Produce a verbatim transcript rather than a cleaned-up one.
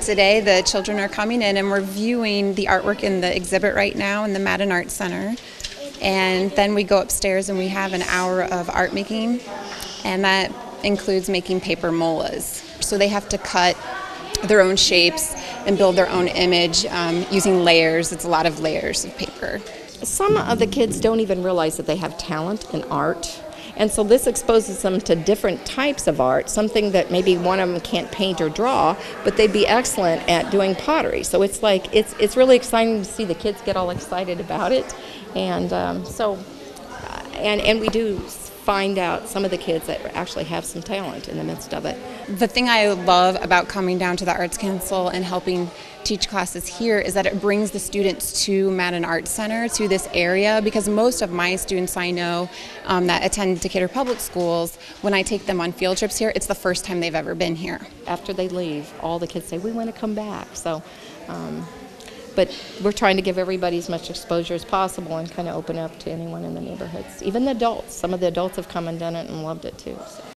Today the children are coming in and we're viewing the artwork in the exhibit right now in the Madden Art Center. And then we go upstairs and we have an hour of art making, and that includes making paper molas. So they have to cut their own shapes and build their own image um, using layers. It's a lot of layers of paper. Some of the kids don't even realize that they have talent in art. And so this exposes them to different types of art, something that maybe one of them can't paint or draw, but they'd be excellent at doing pottery. So it's like, it's it's really exciting to see the kids get all excited about it. And um, so, uh, and, and we do find out some of the kids that actually have some talent in the midst of it. The thing I love about coming down to the Arts Council and helping teach classes here is that it brings the students to Madden Art Center, to this area, because most of my students I know um, that attend Decatur Public Schools, when I take them on field trips here, it's the first time they've ever been here. After they leave, all the kids say, we want to come back. So, um, but we're trying to give everybody as much exposure as possible and kind of open up to anyone in the neighborhoods, even the adults. Some of the adults have come and done it and loved it too. So.